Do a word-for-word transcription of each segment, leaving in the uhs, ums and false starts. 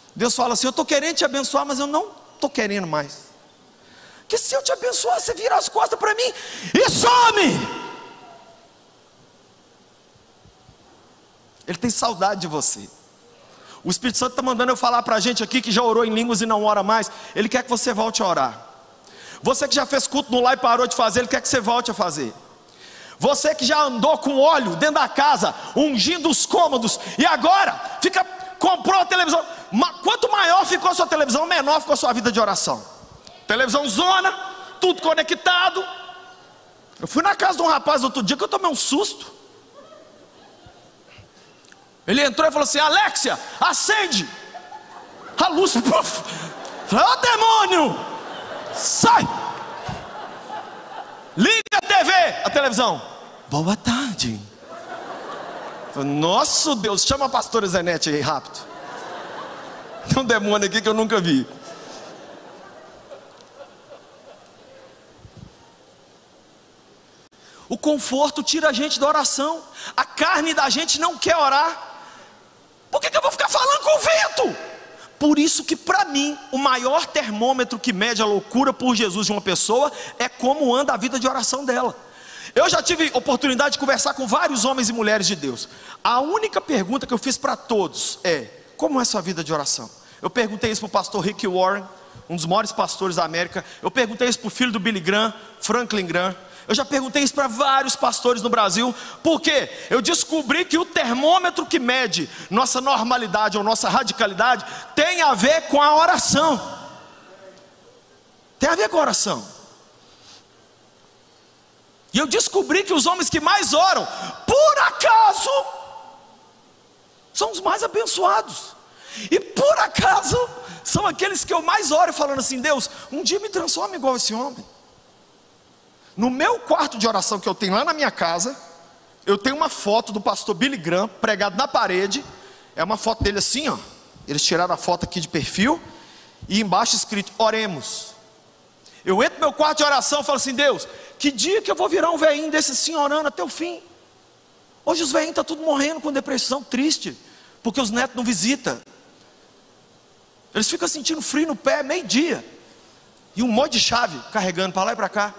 Deus fala assim: eu estou querendo te abençoar, mas eu não estou querendo mais. Porque se eu te abençoar, você vira as costas para mim e some. Ele tem saudade de você. O Espírito Santo está mandando eu falar para a gente aqui que já orou em línguas e não ora mais. Ele quer que você volte a orar. Você que já fez culto no lar e parou de fazer, Ele quer que você volte a fazer. Você que já andou com óleo dentro da casa, ungindo os cômodos, e agora fica, comprou a televisão. Quanto maior ficou a sua televisão, menor ficou a sua vida de oração. Televisão zona, tudo conectado. Eu fui na casa de um rapaz outro dia que eu tomei um susto. Ele entrou e falou assim: Alexia, acende a luz. Puf. Falei: ô demônio, sai. Liga a T V, a televisão. Boa tarde. Falei: nosso Deus, chama a pastora Zenete aí rápido. Tem um demônio aqui que eu nunca vi. O conforto tira a gente da oração. A carne da gente não quer orar. Por que que eu vou ficar falando com o vento? Por isso que para mim o maior termômetro que mede a loucura por Jesus de uma pessoa é como anda a vida de oração dela. Eu já tive oportunidade de conversar com vários homens e mulheres de Deus. A única pergunta que eu fiz para todos é: como é a sua vida de oração? Eu perguntei isso para o pastor Rick Warren, um dos maiores pastores da América. Eu perguntei isso para o filho do Billy Graham, Franklin Graham. Eu já perguntei isso para vários pastores no Brasil. Por quê? Eu descobri que o termômetro que mede nossa normalidade ou nossa radicalidade tem a ver com a oração. Tem a ver com a oração. E eu descobri que os homens que mais oram, por acaso, são os mais abençoados. E por acaso, são aqueles que eu mais oro falando assim: Deus, um dia me transforma igual esse homem. No meu quarto de oração que eu tenho lá na minha casa, eu tenho uma foto do pastor Billy Graham pregado na parede. É uma foto dele assim, ó. Eles tiraram a foto aqui de perfil e embaixo escrito: oremos. Eu entro no meu quarto de oração e falo assim: Deus, que dia que eu vou virar um velhinho desse assim orando até o fim? Hoje os velhinhos estão tudo morrendo com depressão, triste, porque os netos não visitam. Eles ficam sentindo frio no pé meio dia, e um monte de chave carregando para lá e para cá.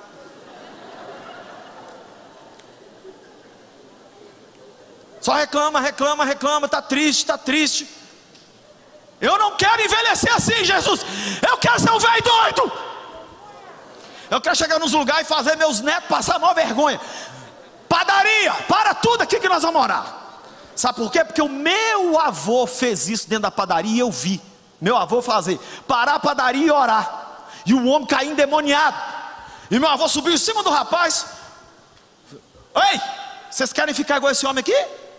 Só reclama, reclama, reclama, está triste, está triste. Eu não quero envelhecer assim, Jesus. Eu quero ser um velho doido. Eu quero chegar nos lugares e fazer meus netos passar maior vergonha. Padaria, para tudo aqui que nós vamos morar. Sabe por quê? Porque o meu avô fez isso dentro da padaria e eu vi meu avô fazer, parar a padaria e orar. E o homem cair endemoniado. E meu avô subiu em cima do rapaz. Ei, vocês querem ficar igual esse homem aqui?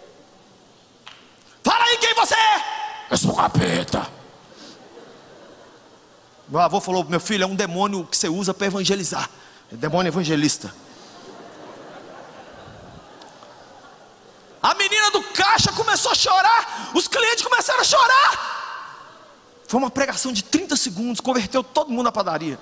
Fala aí quem você é. Eu sou capeta. Meu avô falou: meu filho, é um demônio que você usa para evangelizar. É demônio evangelista. A menina do caixa começou a chorar. Os clientes começaram a chorar. Foi uma pregação de trinta segundos. Converteu todo mundo na padaria.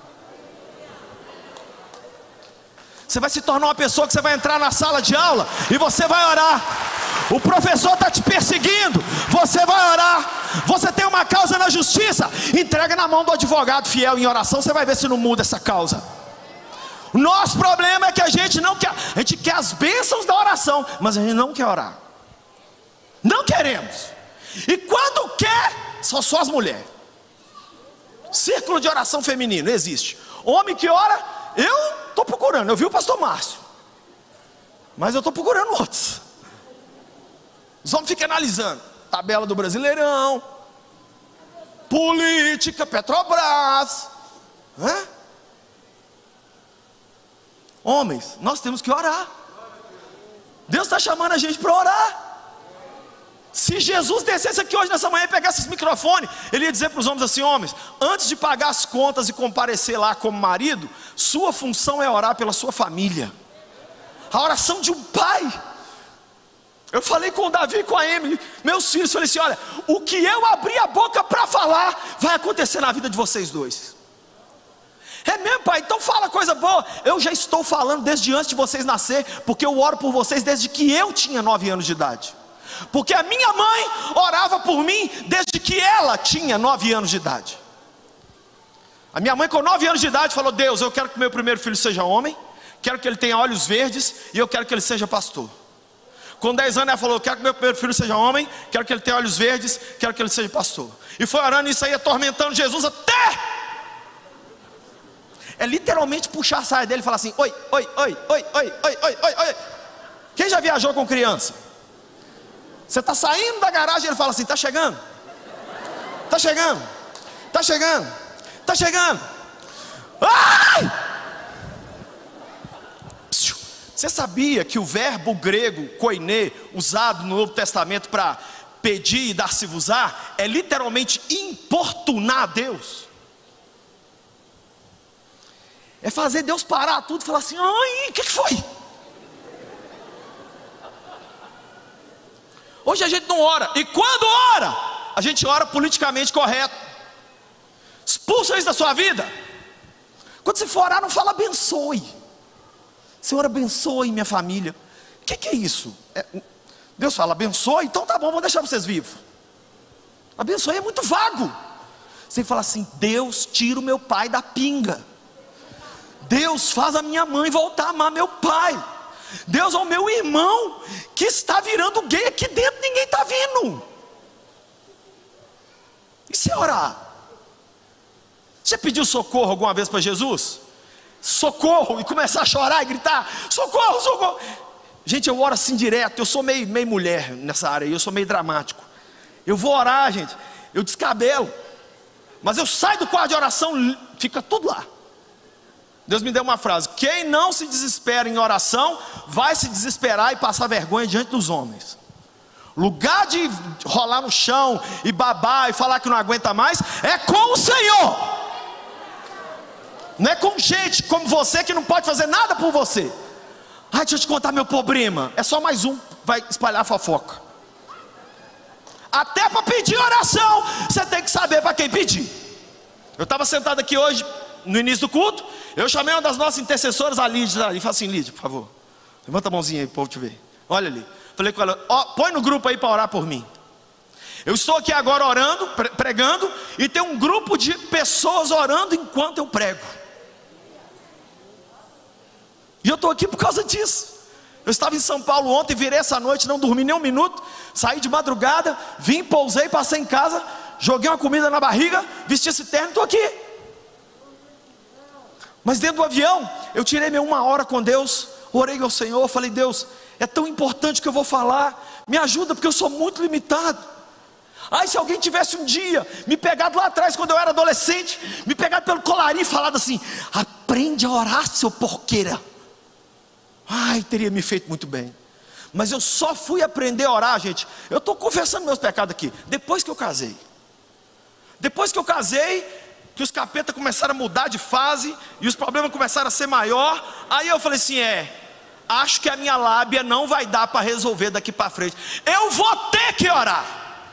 Você vai se tornar uma pessoa que você vai entrar na sala de aula e você vai orar. O professor está te perseguindo, você vai orar. Você tem uma causa na justiça, entrega na mão do advogado fiel em oração. Você vai ver se não muda essa causa. O nosso problema é que a gente não quer. A gente quer as bênçãos da oração, mas a gente não quer orar. Não queremos. E quando quer, são só as mulheres. Círculo de oração feminino existe. Homem que ora, eu estou procurando. Eu vi o pastor Márcio, mas eu estou procurando outros. Os homens ficam analisando tabela do Brasileirão, política, Petrobras. Hã? Homens, nós temos que orar. Deus está chamando a gente para orar. Se Jesus descesse aqui hoje nessa manhã e pegasse esse microfone, ele ia dizer para os homens assim: homens, antes de pagar as contas e comparecer lá como marido, sua função é orar pela sua família. A oração de um pai. Eu falei com o Davi e com a Emily, meus filhos, falei assim: olha, o que eu abri a boca para falar vai acontecer na vida de vocês dois. É mesmo, pai? Então fala coisa boa. Eu já estou falando desde antes de vocês nascer, porque eu oro por vocês desde que eu tinha nove anos de idade. Porque a minha mãe orava por mim desde que ela tinha nove anos de idade. A minha mãe com nove anos de idade falou: Deus, eu quero que meu primeiro filho seja homem, quero que ele tenha olhos verdes e eu quero que ele seja pastor. Com dez anos ela falou: eu quero que meu primeiro filho seja homem, quero que ele tenha olhos verdes, quero que ele seja pastor. E foi orando isso aí, atormentando Jesus até... É literalmente puxar a saia dele e falar assim: oi, oi, oi, oi, oi, oi, oi, oi, oi. Quem já viajou com criança? Você está saindo da garagem e ele fala assim: está chegando, está chegando, está chegando, está chegando. Ai! Você sabia que o verbo grego koiné, usado no Novo Testamento para pedir e dar-se-vos-á, é literalmente importunar a Deus? É fazer Deus parar tudo e falar assim: ai, o que, que foi? Hoje a gente não ora, e quando ora, a gente ora politicamente correto. Expulsa isso da sua vida. Quando você for orar, não fala abençoe. Senhor, abençoe minha família. O que, que é isso? É, Deus fala abençoe, então tá bom, vou deixar vocês vivos. Abençoe é muito vago. Você fala assim: Deus, tira o meu pai da pinga. Deus, faz a minha mãe voltar a amar meu pai. Deus, é o meu irmão que está virando gay aqui dentro, ninguém está vindo. E se orar? Você pediu socorro alguma vez para Jesus? Socorro, e começar a chorar e gritar: socorro, socorro. Gente, eu oro assim direto. Eu sou meio, meio mulher nessa área, eu sou meio dramático. Eu vou orar, gente, eu descabelo, mas eu saio do quarto de oração, fica tudo lá. Deus me deu uma frase: quem não se desespera em oração, vai se desesperar e passar vergonha diante dos homens. Lugar de rolar no chão e babar e falar que não aguenta mais, é com o Senhor. Não é com gente como você que não pode fazer nada por você. Ai, deixa eu te contar meu problema. É só mais um, vai espalhar fofoca. Até para pedir oração, você tem que saber para quem pedir. Eu estava sentado aqui hoje, no início do culto, eu chamei uma das nossas intercessoras, a Lídia, e falei assim: Lídia, por favor, levanta a mãozinha aí para o povo te ver. Olha ali. Falei com ela: ó, põe no grupo aí para orar por mim. Eu estou aqui agora orando, pregando, e tem um grupo de pessoas orando enquanto eu prego. E eu estou aqui por causa disso. Eu estava em São Paulo ontem, virei essa noite, não dormi nem um minuto. Saí de madrugada, vim, pousei, passei em casa, joguei uma comida na barriga, vesti esse terno e estou aqui. Mas dentro do avião, eu tirei minha uma hora com Deus, orei ao Senhor, falei: Deus, é tão importante o que eu vou falar, me ajuda porque eu sou muito limitado. Ai, se alguém tivesse um dia me pegado lá atrás, quando eu era adolescente, me pegado pelo colarinho e falado assim: aprende a orar, seu porqueira. Ai, teria me feito muito bem. Mas eu só fui aprender a orar, gente. Eu estou confessando meus pecados aqui, depois que eu casei. Depois que eu casei, que os capetas começaram a mudar de fase, e os problemas começaram a ser maior. Aí eu falei assim: é, acho que a minha lábia não vai dar para resolver daqui para frente. Eu vou ter que orar.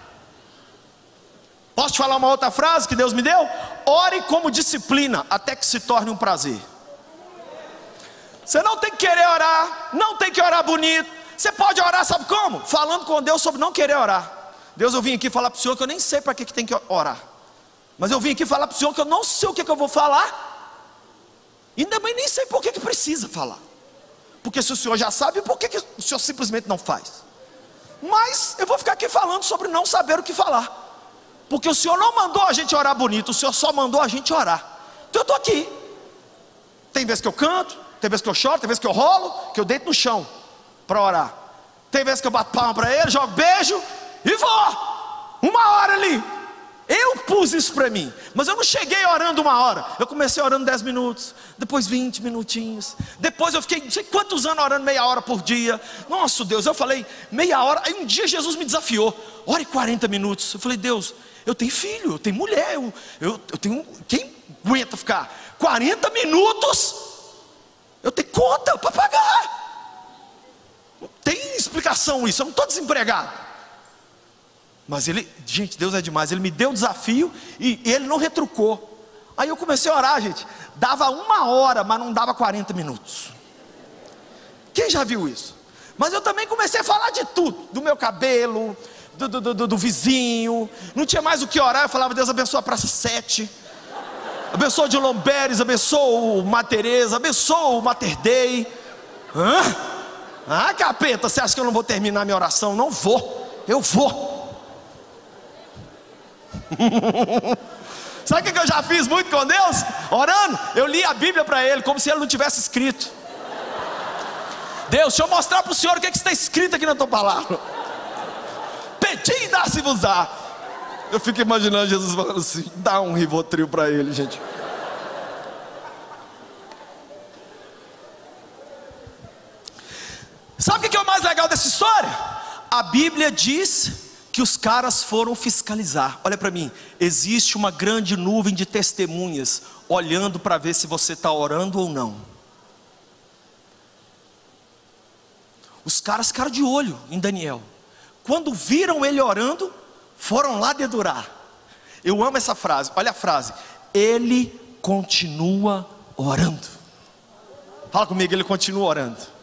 Posso te falar uma outra frase que Deus me deu? Ore como disciplina, até que se torne um prazer. Você não tem que querer orar, não tem que orar bonito. Você pode orar, sabe como? Falando com Deus sobre não querer orar. Deus, eu vim aqui falar para o Senhor que eu nem sei para que, que tem que orar. Mas eu vim aqui falar para o Senhor que eu não sei o que, que eu vou falar. E também nem sei por que, que precisa falar. Porque se o Senhor já sabe, por que, que o Senhor simplesmente não faz? Mas eu vou ficar aqui falando sobre não saber o que falar. Porque o Senhor não mandou a gente orar bonito, o Senhor só mandou a gente orar. Então eu estou aqui. Tem vezes que eu canto, tem vezes que eu choro, tem vezes que eu rolo, que eu deito no chão para orar. Tem vezes que eu bato palma para ele, jogo beijo e vou. Uma hora ali. Eu pus isso para mim. Mas eu não cheguei orando uma hora. Eu comecei orando dez minutos, depois vinte minutinhos. Depois eu fiquei não sei quantos anos orando meia hora por dia. Nossa Deus, eu falei meia hora. Aí um dia Jesus me desafiou: ore quarenta minutos. Eu falei: Deus, eu tenho filho, eu tenho mulher, eu, eu, eu tenho. Quem aguenta ficar quarenta minutos? Eu tenho conta para pagar. Não tem explicação isso. Eu não estou desempregado. Mas ele, gente, Deus é demais. Ele me deu o desafio e ele não retrucou. Aí eu comecei a orar, gente. Dava uma hora, mas não dava quarenta minutos. Quem já viu isso? Mas eu também comecei a falar de tudo, do meu cabelo, do, do, do, do vizinho. Não tinha mais o que orar. Eu falava: Deus abençoa a Praça sete, abençoa o de Lomberes, abençoa o Matereza, abençoa o Mater Dei. Hã? Ah, capeta, você acha que eu não vou terminar minha oração? Não vou, eu vou. Sabe o que eu já fiz muito com Deus? Orando, eu li a Bíblia para Ele, como se Ele não tivesse escrito. Deus, deixa eu mostrar para o Senhor o que, é que está escrito aqui na tua palavra. Pedi e dá-se-vos-á. Eu fico imaginando Jesus falando assim: dá um Rivotril para ele, gente. Sabe o que é o mais legal dessa história? A Bíblia diz que os caras foram fiscalizar. Olha para mim, existe uma grande nuvem de testemunhas olhando para ver se você está orando ou não. Os caras ficaram de olho em Daniel. Quando viram ele orando, foram lá dedurar. Eu amo essa frase, olha a frase: ele continua orando. Fala comigo, ele continua orando.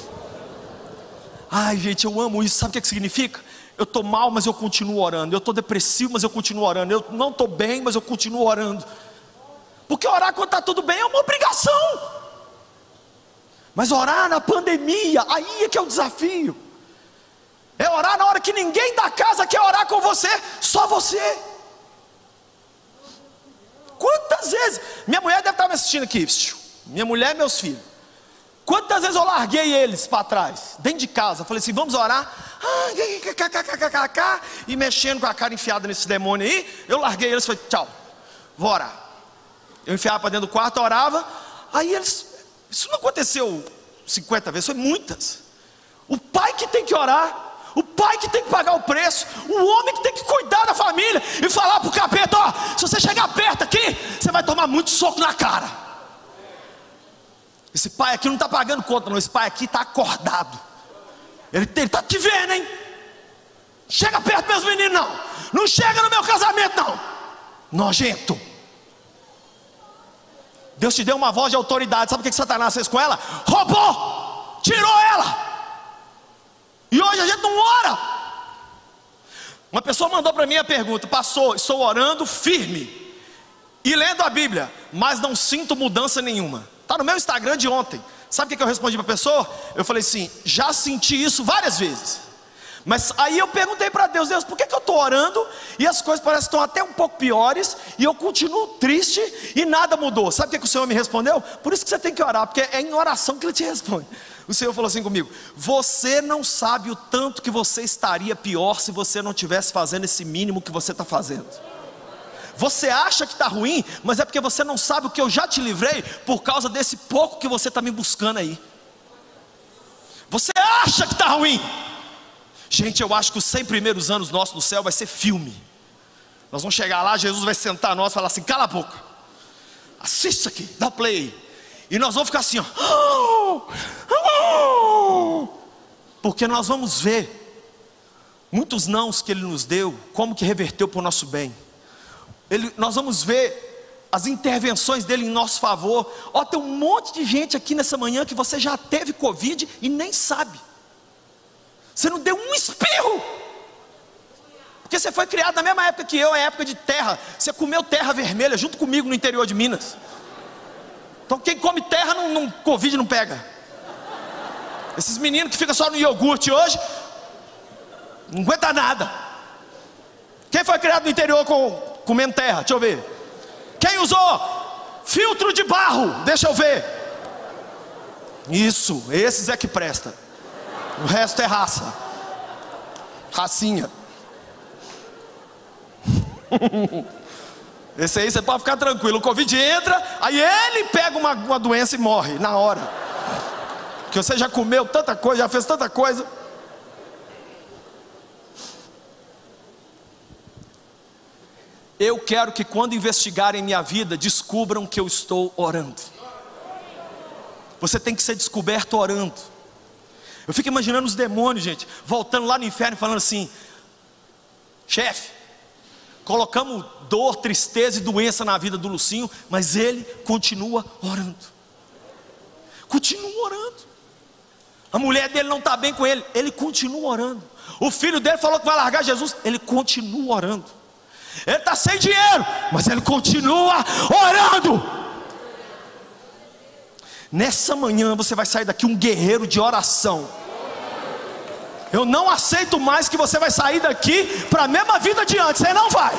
Ai, gente, eu amo isso. Sabe o que, é que significa? Eu estou mal, mas eu continuo orando. Eu estou depressivo, mas eu continuo orando. Eu não estou bem, mas eu continuo orando. Porque orar quando está tudo bem é uma obrigação. Mas orar na pandemia, aí é que é o desafio. É orar na hora que ninguém da casa quer orar com você, só você. Quantas vezes, minha mulher deve estar me assistindo aqui, minha mulher e meus filhos. Quantas vezes eu larguei eles para trás, dentro de casa, falei assim: vamos orar, e mexendo com a cara enfiada nesse demônio aí, eu larguei eles e falei: tchau, vou orar. Eu enfiava para dentro do quarto, orava, aí eles, isso não aconteceu cinquenta vezes, foi muitas. O pai que tem que orar, o pai que tem que pagar o preço, o homem que tem que cuidar da família, e falar para o capeta: ó, se você chegar perto aqui, você vai tomar muito soco na cara. Esse pai aqui não está pagando conta não, esse pai aqui está acordado. Ele está te vendo, hein? Chega perto dos meus meninos não, não chega no meu casamento não, nojento. Deus te deu uma voz de autoridade. Sabe o que que Satanás fez com ela? Roubou, tirou ela. E hoje a gente não ora. Uma pessoa mandou para mim a pergunta: pastor, estou orando firme e lendo a Bíblia, mas não sinto mudança nenhuma. Está no meu Instagram de ontem. Sabe o que eu respondi para a pessoa? Eu falei assim: já senti isso várias vezes. Mas aí eu perguntei para Deus: Deus, por que, que eu estou orando e as coisas parecem que estão até um pouco piores, e eu continuo triste e nada mudou? Sabe o que, que o Senhor me respondeu? Por isso que você tem que orar, porque é em oração que Ele te responde. O Senhor falou assim comigo: você não sabe o tanto que você estaria pior se você não estivesse fazendo esse mínimo que você está fazendo. Você acha que está ruim, mas é porque você não sabe o que eu já te livrei por causa desse pouco que você está me buscando aí. Você acha que está ruim. Gente, eu acho que os cem primeiros anos nossos no céu vai ser filme. Nós vamos chegar lá, Jesus vai sentar nós e falar assim: cala a boca, assiste isso aqui, dá play aí. E nós vamos ficar assim, ó, porque nós vamos ver muitos nãos que Ele nos deu, como que reverteu para o nosso bem. Ele, nós vamos ver as intervenções dele em nosso favor. Ó, tem um monte de gente aqui nessa manhã que você já teve Covid e nem sabe. Você não deu um espirro, porque você foi criado na mesma época que eu, é época de terra. Você comeu terra vermelha junto comigo no interior de Minas. Então quem come terra, não, não, Covid não pega. Esses meninos que ficam só no iogurte hoje, não aguenta nada. Quem foi criado no interior com comendo terra? Deixa eu ver. Quem usou filtro de barro? Deixa eu ver. Isso, esses é que presta. O resto é raça. Racinha. Esse aí você pode ficar tranquilo. O Covid entra, aí ele pega uma, uma doença e morre na hora. Porque você já comeu tanta coisa, já fez tanta coisa. Eu quero que quando investigarem minha vida, descubram que eu estou orando. Você tem que ser descoberto orando. Eu fico imaginando os demônios, gente, voltando lá no inferno e falando assim: chefe, colocamos dor, tristeza e doença na vida do Lucinho, mas ele continua orando. Continua orando. A mulher dele não está bem com ele, ele continua orando. O filho dele falou que vai largar Jesus, ele continua orando. Ele está sem dinheiro, mas ele continua orando. Nessa manhã você vai sair daqui um guerreiro de oração. Eu não aceito mais que você vai sair daqui para a mesma vida de antes. Você não vai.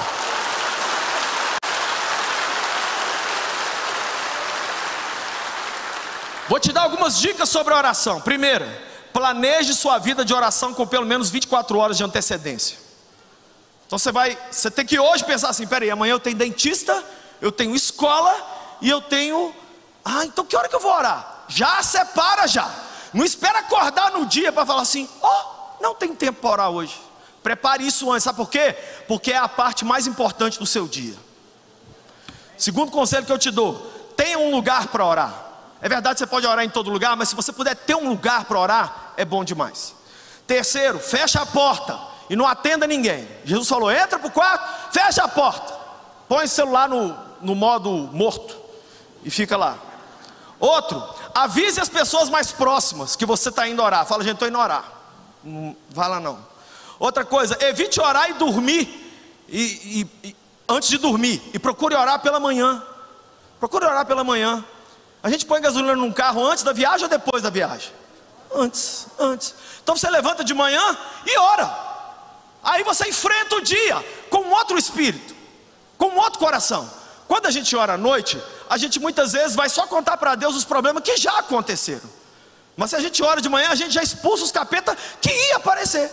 Vou te dar algumas dicas sobre a oração. Primeira, planeje sua vida de oração com pelo menos vinte e quatro horas de antecedência. Então você vai, você tem que hoje pensar assim: peraí, amanhã eu tenho dentista, eu tenho escola e eu tenho... Ah, então que hora que eu vou orar? Já separa já. Não espera acordar no dia para falar assim: ó, oh, não tem tempo para orar hoje. Prepare isso antes, sabe por quê? Porque é a parte mais importante do seu dia. Segundo conselho que eu te dou: tenha um lugar para orar. É verdade, você pode orar em todo lugar, mas se você puder ter um lugar para orar, é bom demais. Terceiro, fecha a porta e não atenda ninguém. Jesus falou: entra para o quarto, fecha a porta, põe o celular no, no modo morto e fica lá. Outro, avise as pessoas mais próximas que você está indo orar. Fala: gente, estou indo orar. Não vai lá não. Outra coisa, evite orar e dormir e, e, e, antes de dormir. E procure orar pela manhã. Procure orar pela manhã. A gente põe gasolina num carro antes da viagem ou depois da viagem? Antes, antes. Então você levanta de manhã e ora. Aí você enfrenta o dia com um outro espírito, com um outro coração. Quando a gente ora à noite, a gente muitas vezes vai só contar para Deus os problemas que já aconteceram. Mas se a gente ora de manhã, a gente já expulsa os capetas que ia aparecer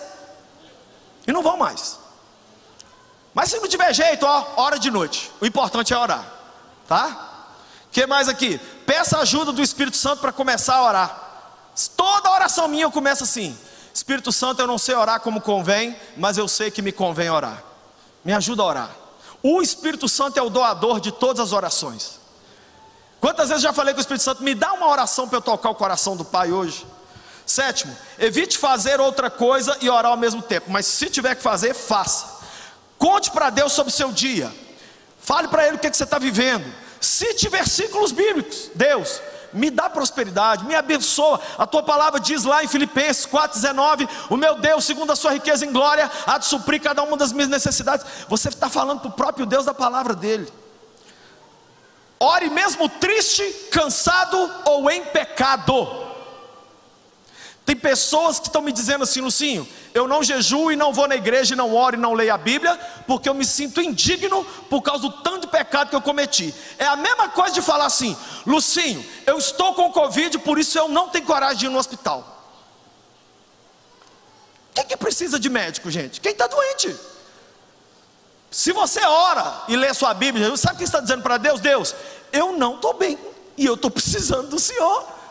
e não vão mais. Mas se não tiver jeito, ó, ora de noite. O importante é orar, tá? O que mais aqui? Peça a ajuda do Espírito Santo para começar a orar. Toda oração minha eu começo assim: Espírito Santo, eu não sei orar como convém, mas eu sei que me convém orar. Me ajuda a orar. O Espírito Santo é o doador de todas as orações. Quantas vezes já falei com o Espírito Santo: me dá uma oração para eu tocar o coração do Pai hoje. Sétimo, evite fazer outra coisa e orar ao mesmo tempo. Mas se tiver que fazer, faça. Conte para Deus sobre o seu dia. Fale para Ele o que, que você está vivendo. Cite versículos bíblicos. Deus, me dá prosperidade, me abençoa. A tua palavra diz lá em Filipenses quatro, dezenove: o meu Deus, segundo a sua riqueza em glória, há de suprir cada uma das minhas necessidades. Você está falando para o próprio Deus da palavra dele. Ore mesmo triste, cansado ou em pecado. Tem pessoas que estão me dizendo assim: Lucinho, eu não jejuo e não vou na igreja e não oro e não leio a Bíblia, porque eu me sinto indigno por causa do tanto de pecado que eu cometi. É a mesma coisa de falar assim: Lucinho, eu estou com Covid, por isso eu não tenho coragem de ir no hospital. Quem que precisa de médico, gente? Quem está doente. Se você ora e lê sua Bíblia, sabe o que você está dizendo para Deus? Deus, eu não estou bem e eu estou precisando do Senhor.